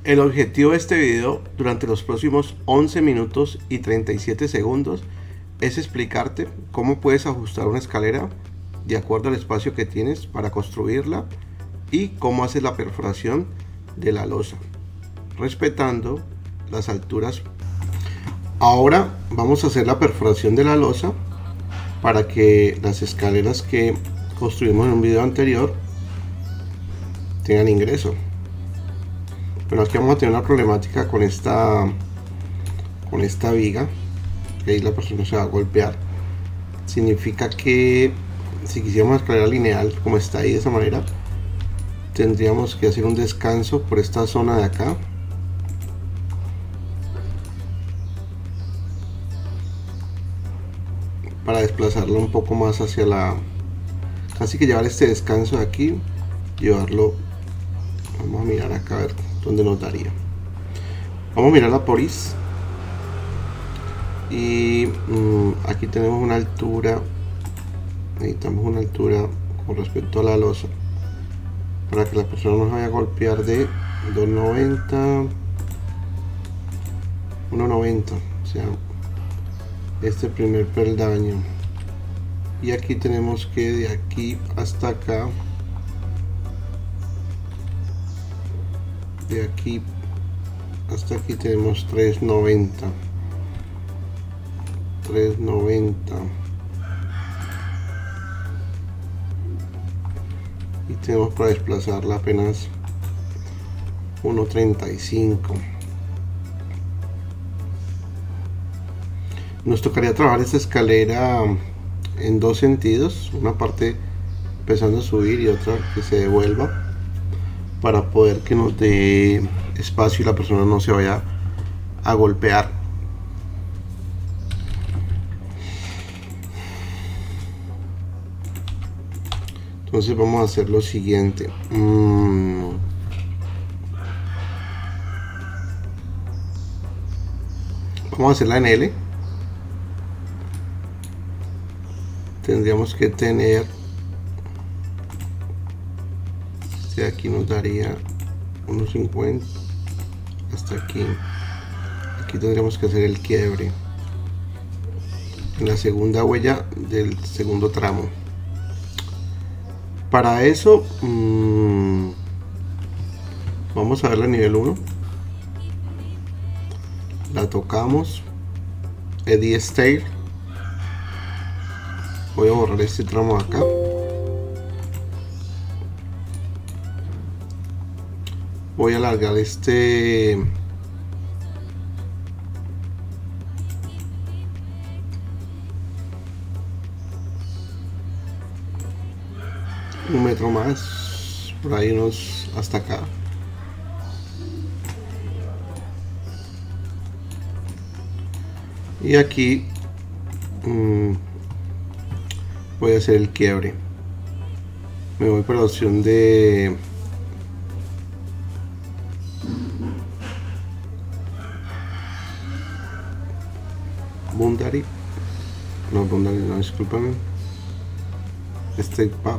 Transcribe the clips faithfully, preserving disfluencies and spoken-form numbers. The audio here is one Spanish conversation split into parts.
El objetivo de este video durante los próximos once minutos y treinta y siete segundos es explicarte cómo puedes ajustar una escalera de acuerdo al espacio que tienes para construirla y cómo haces la perforación de la losa, respetando las alturas. Ahora vamos a hacer la perforación de la losa para que las escaleras que construimos en un video anterior tengan ingreso. Pero aquí vamos a tener una problemática con esta con esta viga, que ahí la persona se va a golpear. Significa que si quisiéramos escalera lineal como está ahí de esa manera, tendríamos que hacer un descanso por esta zona de acá, para desplazarlo un poco más hacia la, así que llevar este descanso de aquí, llevarlo, vamos a mirar acá a ver dónde nos daría. Vamos a mirar la poris y mmm, aquí tenemos una altura, necesitamos una altura con respecto a la losa para que la persona no se vaya a golpear de dos noventa, uno noventa, o sea, este primer peldaño. Y aquí tenemos que de aquí hasta acá, de aquí hasta aquí tenemos tres noventa, tres noventa, y tenemos para desplazarla apenas uno treinta y cinco. Nos tocaría trabajar esta escalera en dos sentidos, una parte empezando a subir y otra que se devuelva, para poder que nos dé espacio y la persona no se vaya a golpear. Entonces vamos a hacer lo siguiente. Mm. Vamos a hacerla en L. Tendríamos que tener, de aquí nos daría uno cincuenta hasta aquí. Aquí tendríamos que hacer el quiebre en la segunda huella del segundo tramo. Para eso mmm, vamos a ver la nivel uno, la tocamos, Eddy Stair. Voy a borrar este tramo acá. Voy a alargar este un metro más, por ahí unos hasta acá. Y aquí mmm, voy a hacer el quiebre. Me voy por la opción de Boundary, no, Boundary no, discúlpame, Step Up.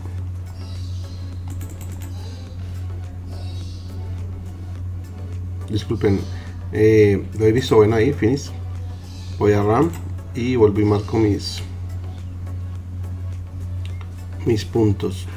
Disculpen, eh, lo he visto bueno ahí, finish. Voy a RAM y vuelvo y marco mis mis puntos.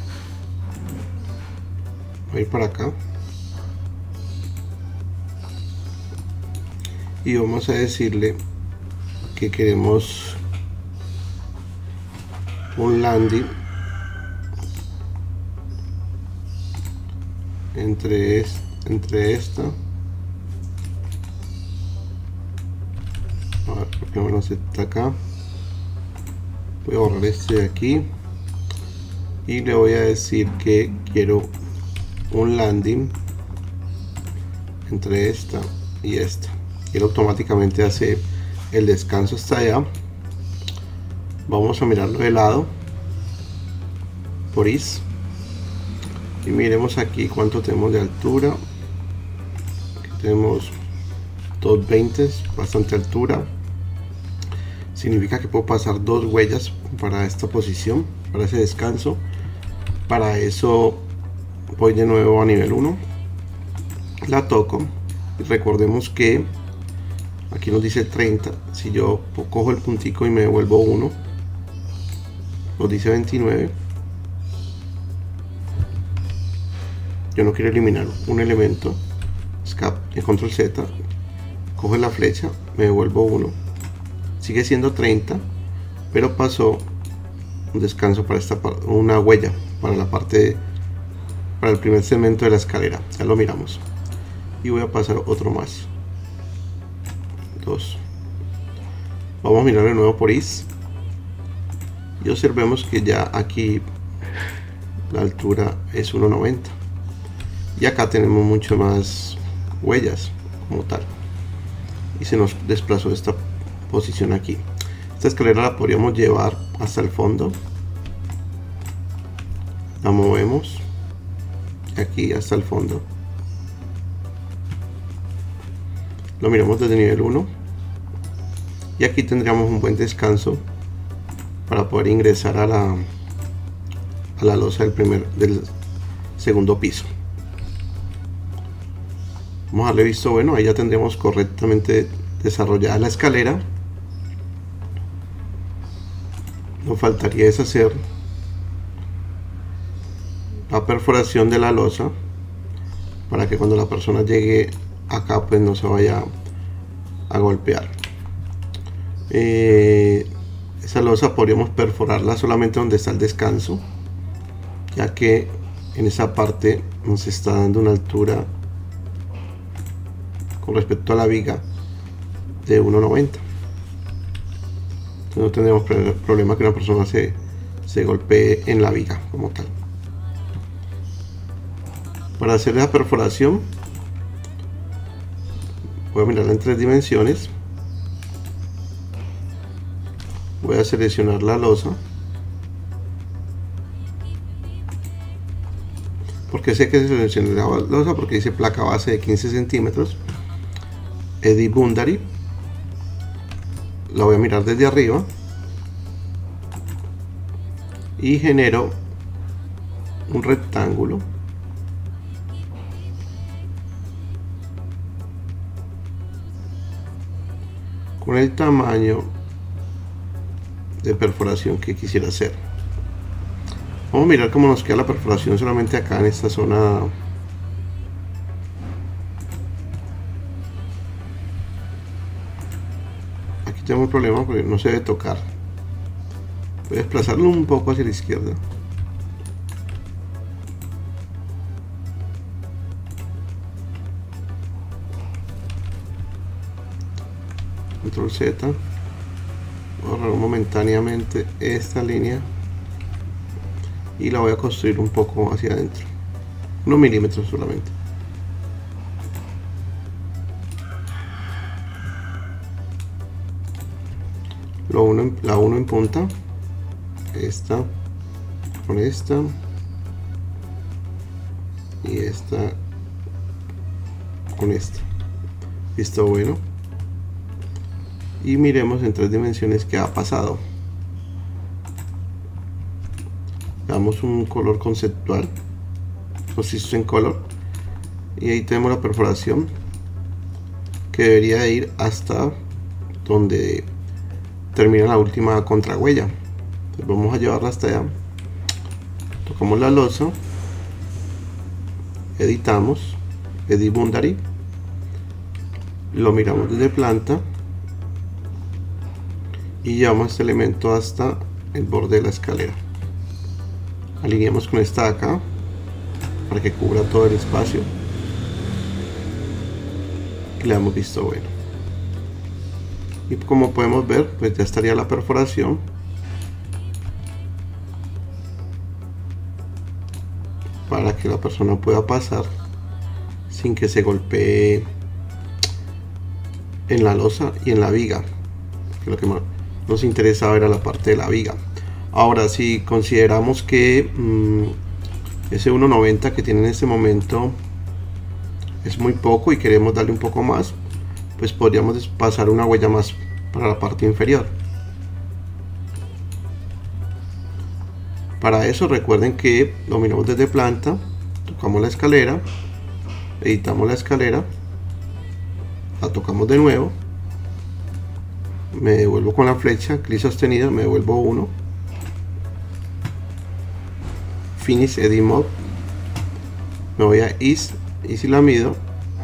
Voy a ir para acá y vamos a decirle que queremos un landing entre, es, entre esta, a ver, por lo menos está acá. Voy a borrar este de aquí y le voy a decir que quiero un landing entre esta y esta. Quiero automáticamente hacer el descanso hasta allá. Vamos a mirarlo de lado, poris, y miremos aquí cuánto tenemos de altura. Aquí tenemos dos veinte, bastante altura. Significa que puedo pasar dos huellas para esta posición, para ese descanso. Para eso voy de nuevo a nivel uno, la toco y recordemos que aquí nos dice treinta. Si yo cojo el puntico y me devuelvo uno, nos dice veintinueve. Yo no quiero eliminar un elemento. Escape, control Z, cojo la flecha, me devuelvo uno, sigue siendo treinta, pero pasó un descanso para esta parte, una huella para la parte, para el primer segmento de la escalera. Ya lo miramos. Y voy a pasar otro más, dos. Vamos a mirar de nuevo por is y observemos que ya aquí la altura es uno noventa y acá tenemos mucho más huellas como tal, y se nos desplazó esta posición aquí. Esta escalera la podríamos llevar hasta el fondo, la movemos aquí hasta el fondo, lo miramos desde nivel uno y aquí tendríamos un buen descanso para poder ingresar a la a la losa del primer del segundo piso. Vamos a darle visto bueno. Ahí ya tendremos correctamente desarrollada la escalera. Nos faltaría es hacer la perforación de la losa para que cuando la persona llegue acá pues no se vaya a golpear. Eh, esa losa podríamos perforarla solamente donde está el descanso, ya que en esa parte nos está dando una altura con respecto a la viga de uno noventa. Entonces no tendremos problema que una persona se, se golpee en la viga como tal. Para hacer la perforación voy a mirarla en tres dimensiones. Voy a seleccionar la losa, porque sé que se selecciona la losa porque dice placa base de quince centímetros. Edit Boundary, la voy a mirar desde arriba y genero un rectángulo con el tamaño de perforación que quisiera hacer. Vamos a mirar cómo nos queda la perforación solamente acá en esta zona. Aquí tengo un problema porque no se debe tocar. Voy a desplazarlo un poco hacia la izquierda. Control Z. Voy a borrar momentáneamente esta línea y la voy a construir un poco hacia adentro, unos milímetros solamente. Lo uno en, la uno en punta, esta con esta y esta con esta. Listo, bueno. Y miremos en tres dimensiones qué ha pasado. Damos un color conceptual, Position Color, y ahí tenemos la perforación que debería ir hasta donde termina la última contrahuella. Entonces vamos a llevarla hasta allá. Tocamos la losa, editamos, Edit Boundary, lo miramos desde planta y llevamos este elemento hasta el borde de la escalera. Alineamos con esta de acá para que cubra todo el espacio y le damos visto bueno. Y como podemos ver, pues ya estaría la perforación para que la persona pueda pasar sin que se golpee en la losa y en la viga, que lo que más nos interesaba era la parte de la viga. Ahora, si consideramos que mmm, ese uno noventa que tiene en este momento es muy poco y queremos darle un poco más, pues podríamos pasar una huella más para la parte inferior. Para eso recuerden que lo miramos desde planta, tocamos la escalera editamos la escalera, la tocamos de nuevo, me devuelvo con la flecha, clic sostenido, me devuelvo uno, Finish Edit Mode, me voy a Is, y si la mido,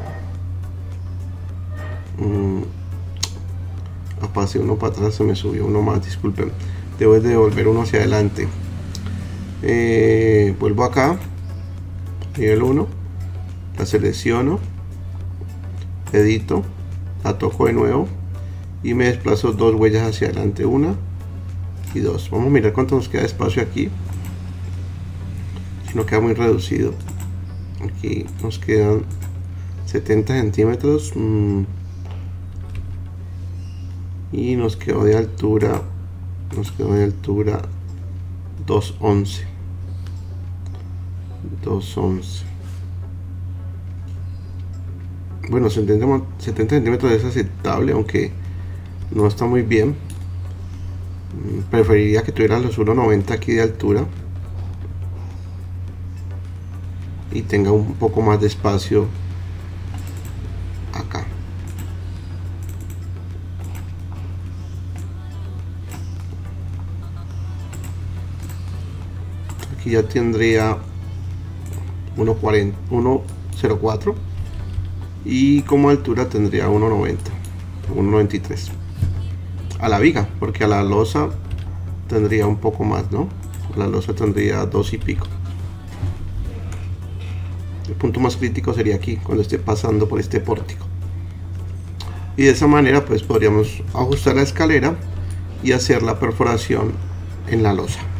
mmm, pasé uno para atrás, se me subió uno más, disculpen, debo de devolver uno hacia adelante. Eh, vuelvo acá, nivel uno, la selecciono, edito, la toco de nuevo y me desplazo dos huellas hacia adelante, una y dos. Vamos a mirar cuánto nos queda de espacio aquí, si no queda muy reducido. Aquí nos quedan setenta centímetros. mmm, y nos quedó de altura nos quedó de altura dos once. Bueno, setenta centímetros es aceptable, aunque no está muy bien. Preferiría que tuviera los uno noventa aquí de altura y tenga un poco más de espacio acá. Aquí ya tendría uno cero cuatro y como altura tendría uno noventa, uno noventa y tres a la viga, porque a la losa tendría un poco más, ¿no? A la losa tendría dos y pico. El punto más crítico sería aquí, cuando esté pasando por este pórtico. Y de esa manera pues podríamos ajustar la escalera y hacer la perforación en la losa.